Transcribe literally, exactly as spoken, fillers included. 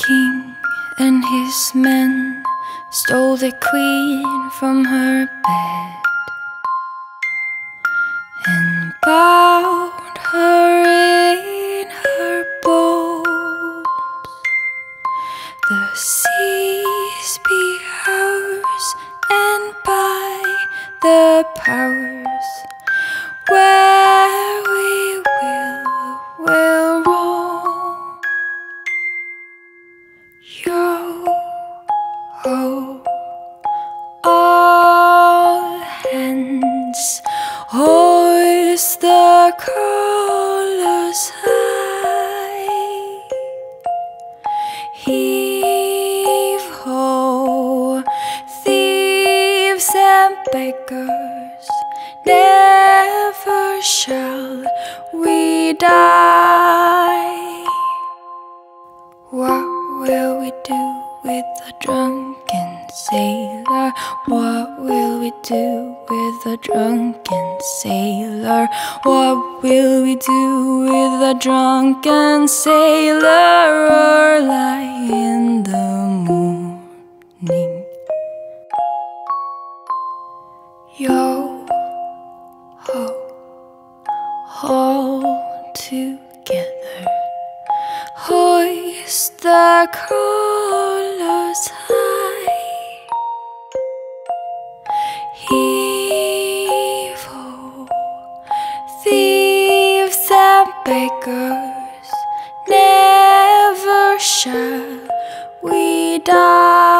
king and his men stole the queen from her bed and bound her in her bones. The seas be ours, and by the powers where we will, will roam. Yo ho, all hands, hoist the colours high. Heave ho, thieves and beggars, never shall we die. What will we do with a drunken sailor? What will we do with a drunken sailor? What will we do with a drunken sailor? Early in the morning. Yo ho, all together, hoist the colours high. Heave ho, thieves and beggars, never shall we die.